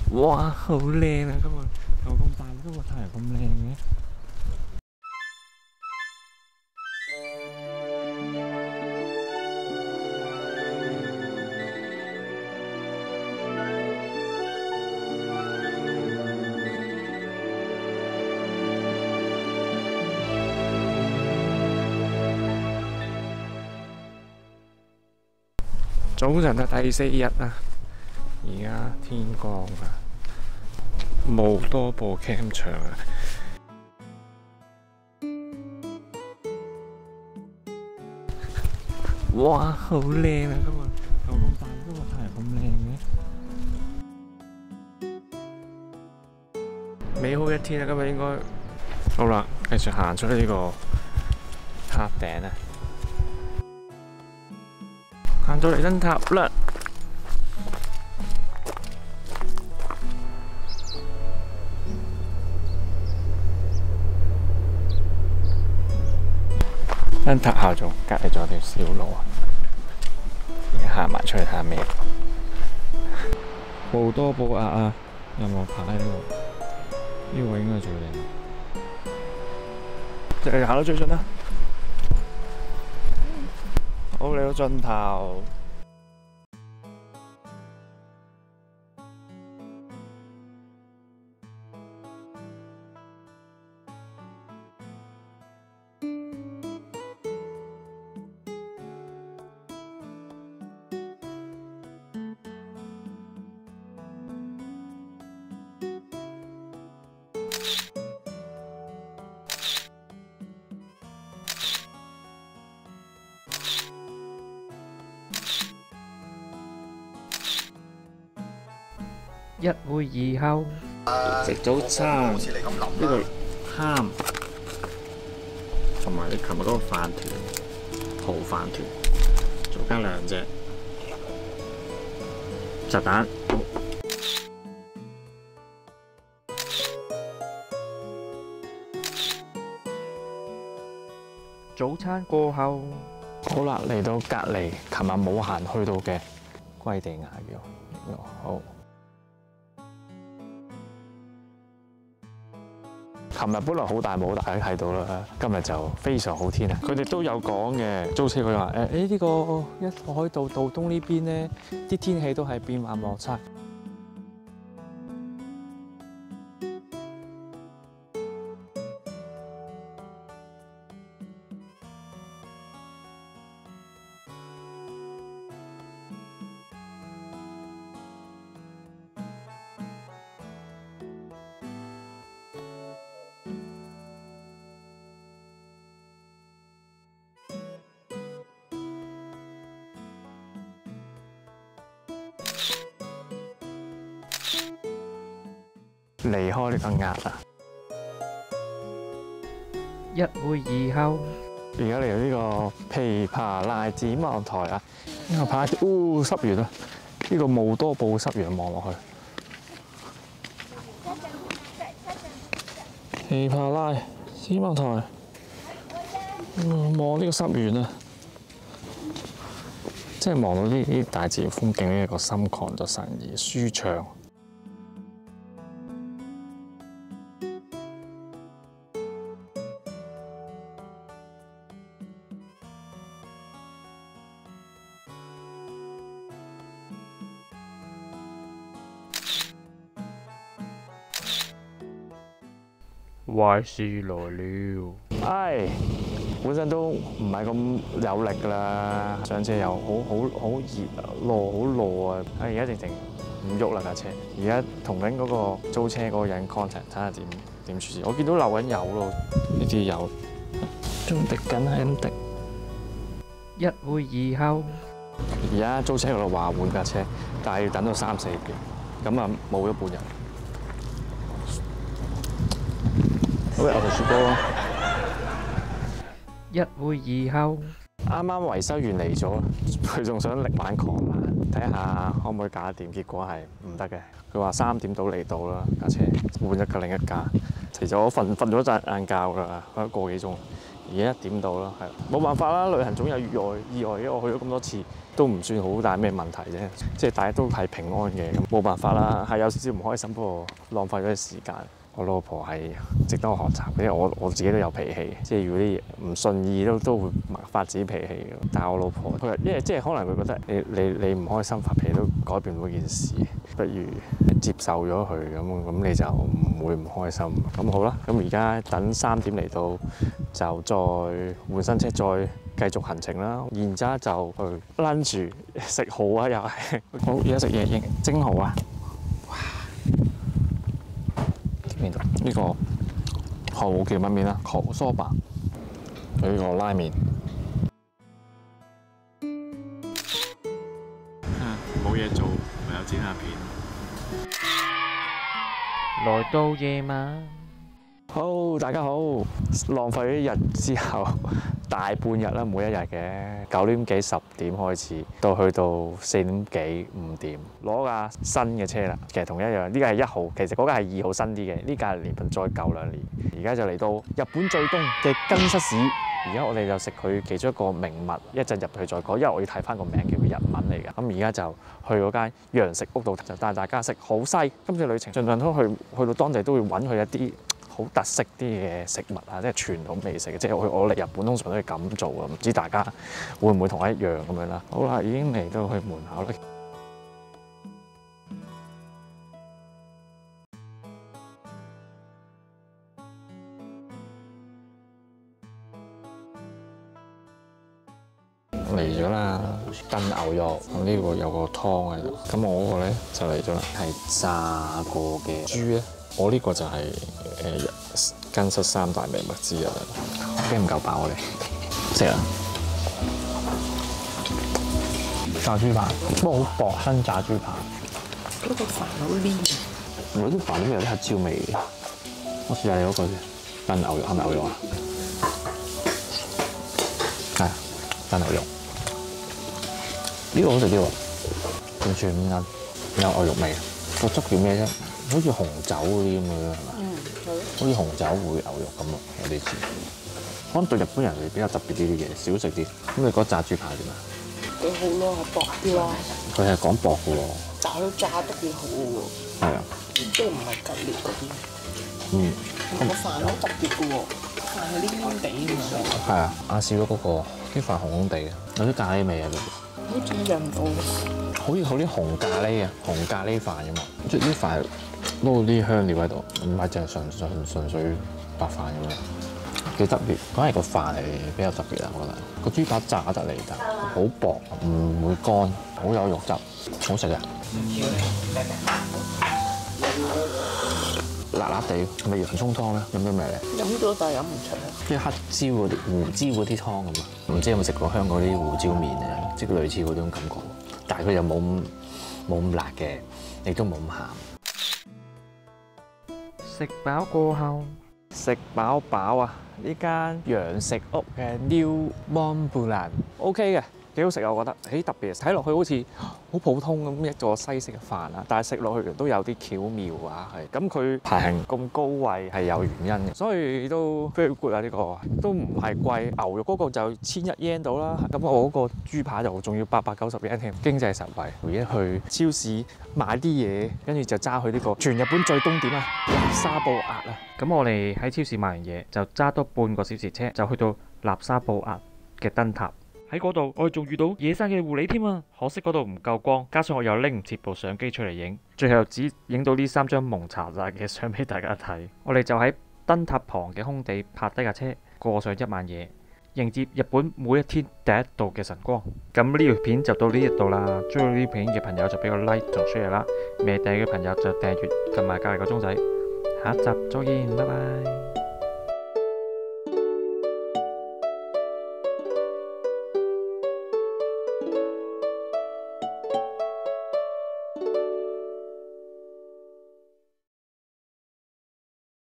哇，好靚啊！今日又咁大，今日太陽咁靚嘅。早晨嘅第4日啊，而家天光啊，冇多部 cam 場啊。哇，好靚啊！今日又咁大，今日太陽咁靚嘅。美好一天啊！今日應該好啦，繼續行出呢個塔頂啊！行到嚟燈塔啦！燈塔後仲隔離咗條小路啊！而家行埋出去睇下咩？好多布壓啊！有冇牌喺呢度？呢個應該最靚。就係行到最盡啦！好，嚟到盡頭。一會兒後食早餐，呢個蝦同埋你琴日嗰個飯團，蠔飯團，再加2隻炸蛋。早餐過後，好啦，嚟到隔離，琴日冇行去到嘅龜地崖廟，好。琴日本來好大霧，大家睇到啦。今日就非常好天啊！佢哋都有講嘅，租車佢話呢個一海道道東呢邊咧，啲天氣都係變幻莫測。離開呢個壓啊！一會兒後，而家嚟到呢個琵琶瀨展望台啊！呢個牌，濕完啦！呢個霧多布濕完望落去，琵琶瀨展望台，望呢個濕原啊！即係望到呢啲大自然風景呢，個心曠就神怡舒暢。壞事來了！唉，本身都唔係咁有力㗎啦，上車又好熱啊，落好落啊！而家直情唔喐啦架車。而家同緊嗰個租車嗰個人 contact 睇下點處置。我見到漏緊油咯，呢啲油仲滴緊係咁滴。一會兒後，而家租車嗰度話換架車，但係要等到3、4個月，咁啊冇咗半日。好，牛皮雪糕咯。一會兒後，啱啱維修員嚟咗，佢仲想力挽狂瀾，睇下可唔可以搞得掂。結果係唔得嘅。佢話3點到嚟到啦，架車換一架另一架。其實我瞓咗陣晏覺㗎，瞓咗個幾鐘， 而家1點到啦，係冇辦法啦，旅行總有意外，因為我去咗咁多次都唔算好大咩問題啫，即係大家都係平安嘅，咁冇辦法啦，係有少少唔開心，不過浪費咗啲時間。我老婆係值得我學習，因為我自己都有脾氣，即係如果啲嘢唔順意都會發自己脾氣嘅。但係我老婆佢因為即係可能佢覺得你唔開心發脾氣都改變唔到件事，不如接受咗佢咁你就唔會唔開心。咁好啦，咁而家等3點嚟到就再換新車再繼續行程啦。然之後就去 lunch 食蠔啊，又係好而家食嘢蒸蠔啊！呢個蠔叫乜麵啊？蠔梳吧，呢個拉麵。冇嘢做，唯有剪下片。 來到夜晚， 好，大家好，浪費咗一日之後，大半日啦，每一日嘅9點幾10點開始，到去到4點幾5點，攞架新嘅車啦。其實同一樣，呢架係1號，其實嗰架係2號新啲嘅，呢架係年份再舊2年。而家就嚟到日本最東嘅根室市，而家我哋就食佢其中一個名物，一陣入去再講，因為我要睇翻個名叫日文嚟嘅。咁而家就去嗰間洋食屋度，就帶大家食好西。今次旅程盡量都去到當地都會揾佢一啲好特色啲嘅食物啊，即係傳統美食嘅，即係我嚟日本通常都係咁做啊，唔知大家會唔會同我一樣咁樣啦？好啦，已經嚟到去門口啦。嚟咗啦，燉牛肉，呢個有個湯喺度。咁我嗰個咧就嚟咗啦，係炸過嘅豬咧。我呢個就係根室3大名物之一啦。驚唔夠飽我哋食啊！ 炸豬扒，不過好薄身炸豬扒。 嗰個飯好黏， 我啲飯都有啲黑椒味嘅。我試下你嗰個先，燉牛肉係咪牛肉啊？係燉牛肉。呢個好食啲喎，完全唔韌，有牛肉味。個汁叫咩啫？好似紅酒嗰啲咁嘅係嘛？好似紅酒燴牛肉咁啊，有啲似。可能對日本人係比較特別啲啲嘢，少食啲。咁你嗰炸豬扒點啊？ 幾好咯，薄啲咯。 佢係講薄嘅喎。 炸都炸得幾好嘅喎。 係啊。 即係唔係吉列嗰啲。 嗯。 個飯好特別嘅喎，飯係黏黏地咁樣。 係啊，亞視嗰個啲飯紅紅地嘅，有啲咖喱味喺度。 好似印度。 好似啲紅咖喱啊，紅咖喱飯咁嘛，即係啲飯撈啲香料喺度，唔係淨係純粹白飯咁樣，幾特別。講係個飯係比較特別啊，我覺得個豬扒炸得嚟，但好薄，唔會乾，好有肉質，好食嘅。辣辣地，係咪洋葱湯咧？飲咗未咧？ 飲咗但係飲唔出啊！ 即係黑椒嗰啲胡椒嗰啲湯咁啊！唔知有冇食過香港啲胡椒麵啊？即係類似嗰種感覺，但係佢又冇咁辣嘅，亦都冇咁鹹。 食飽過後， 食飽飽啊！呢間洋食屋嘅 New Montblanc，OK 嘅。幾好食啊！我覺得，特別睇落去好似好普通咁一個西式嘅飯啊，但係食落去都有啲巧妙啊，係咁佢排行咁高位係有原因嘅，所以都 very good 啊！呢個都唔係貴，牛肉嗰個就1100 yen 到啦，咁我嗰個豬扒就仲要890 yen 添，經濟實惠。而家去超市買啲嘢，跟住就揸去呢個全日本最東點啊，納沙布亞啊！ 咁我哋喺超市買完嘢，就揸多半個小時車，就去到納沙布亞嘅燈塔。喺嗰度，我哋仲遇到野生嘅狐狸添啊！可惜嗰度唔夠光，加上我又拎唔切部相機出嚟影，最後只影到呢3張蒙查晒嘅相俾大家睇。我哋就喺燈塔旁嘅空地泊低架車，過上一晚夜，迎接日本每一天第一度嘅晨光。咁呢條片就到呢一度啦，中意呢片嘅朋友就俾個 like 同 share 啦，未訂閱嘅朋友就訂閱，撳埋隔離個鐘仔。下一集再見，拜拜。